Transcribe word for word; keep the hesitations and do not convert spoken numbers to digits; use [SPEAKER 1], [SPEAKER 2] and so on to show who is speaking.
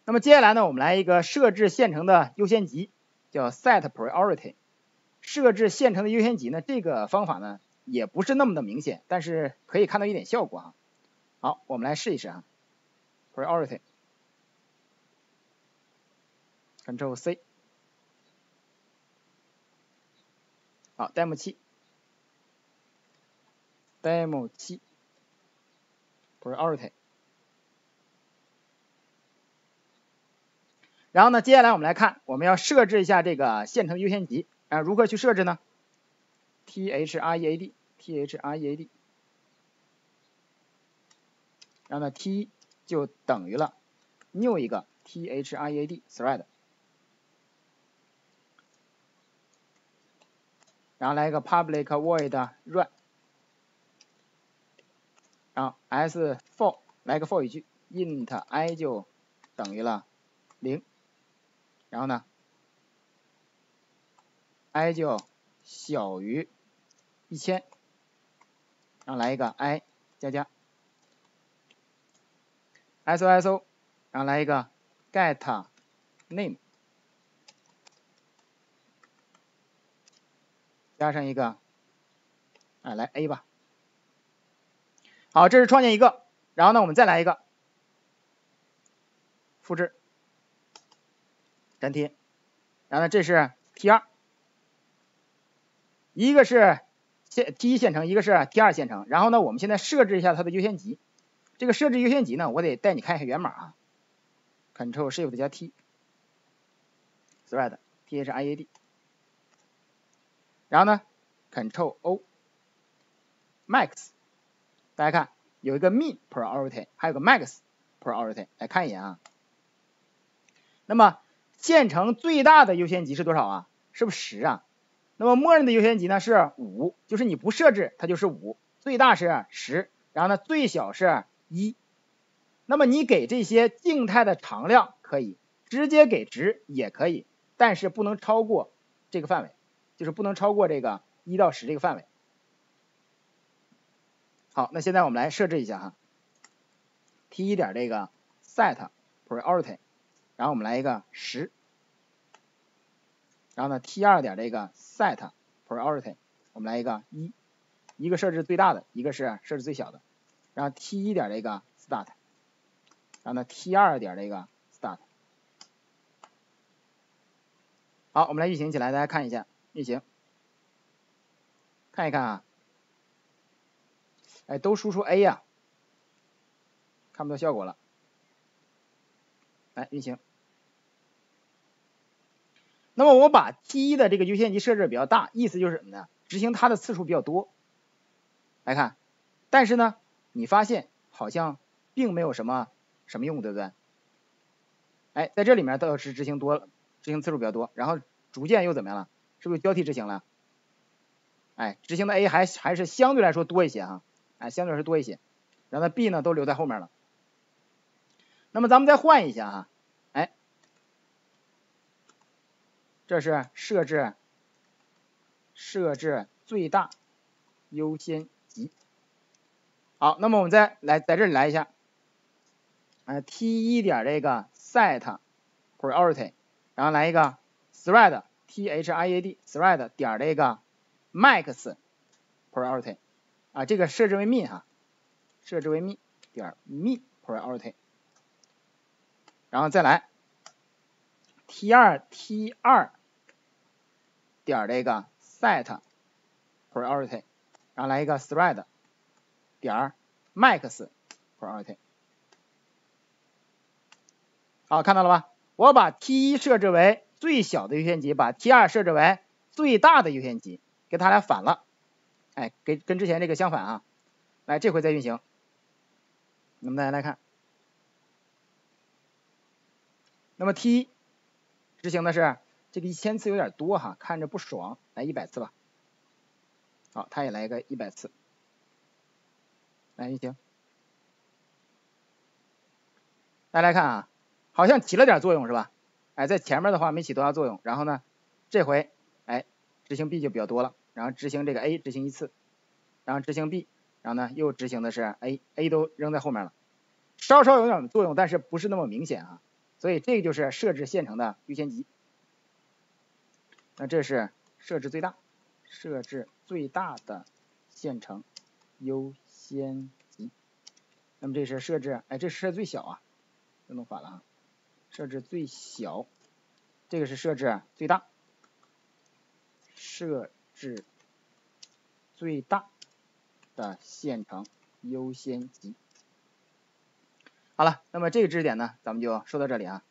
[SPEAKER 1] 那么接下来呢，我们来一个设置现成的优先级，叫 set priority。设置现成的优先级呢，这个方法呢也不是那么的明显，但是可以看到一点效果啊。好，我们来试一试啊 ，priority，Ctrl C， 好 ，demo 七 ，demo 七 priority。然后呢，接下来我们来看，我们要设置一下这个现成优先级啊，如何去设置呢 ？thread thread， 然后呢 t 就等于了 new 一个 thread thread， 然后来一个 public void run， 然后 s for 来个 for 语句 int i 就等于了零。然后呢 ，i 就小于一千，然后来一个 i 加加 ，so， 然后来一个 get name， 加上一个，哎，来 a 吧。好，这是创建一个，然后呢，我们再来一个，复制，粘贴，然后呢，这是 T 二。一个是现 T 一现成，一个是 T 二现成。然后呢，我们现在设置一下它的优先级。这个设置优先级呢，我得带你看一下源码啊。Ctrl Shift 加 T thread thread， 然后呢 Ctrl O max， 大家看有一个 min priority， 还有个 max priority， 来看一眼啊。那么现成最大的优先级是多少啊？是不是十啊？那么默认的优先级呢是五，就是你不设置它就是五，最大是十，然后呢最小是一。那么你给这些静态的常量可以，直接给值也可以，但是不能超过这个范围，就是不能超过这个一到十这个范围。好，那现在我们来设置一下哈 ，T 一点这个 set priority， 然后我们来一个十。然后呢 ，T 二点这个 set priority， 我们来一个一，一个设置最大的，一个是设置最小的。然后 T 一点这个 start， 然后呢 T 二点这个 start。好，我们来运行起来，大家看一下运行，看一看啊，哎，都输出 A 呀、啊，看不到效果了。来运行。那么我把 T 一的这个优先级设置比较大，意思就是什么呢？执行它的次数比较多。来看，但是呢，你发现好像并没有什么什么用，对不对？哎，在这里面倒是执行多了，执行次数比较多，然后逐渐又怎么样了？是不是交替执行了？哎，执行的 A 还还是相对来说多一些哈，哎，相对来说多一些，然后 B 呢都留在后面了。那么咱们再换一下哈，哎，这是设置设置最大优先级。好，那么我们再来在这里来一下，呃 T 一点这个 set priority， 然后来一个 thread thread thread 点这个 max priority， 啊，这个设置为 min 哈，设置为 min 点 min priority， 然后再来 T 二 T 二点这个 set priority， 然后来一个 thread 点 max priority。好，看到了吧？我把 T 一设置为最小的优先级，把 T 二设置为最大的优先级，给它俩反了。哎，跟跟之前这个相反啊。来，这回再运行。那么大家来看，那么 T 一执行的是这个一千次有点多哈，看着不爽，来一百次吧。好，它也来个一百次。来运行。大家来看啊，好像起了点作用是吧？哎，在前面的话没起多大作用，然后呢，这回哎执行 B 就比较多了，然后执行这个 A 执行一次，然后执行 B， 然后呢又执行的是 A，A 都扔在后面了，稍稍有点作用，但是不是那么明显啊。 所以这个就是设置线程的优先级。那这是设置最大，设置最大的线程优先级。那么这是设置，哎，这是设置最小啊，又弄反了啊，设置最小，这个是设置最大，设置最大的线程优先级。好了，那么这个知识点呢，咱们就说到这里啊。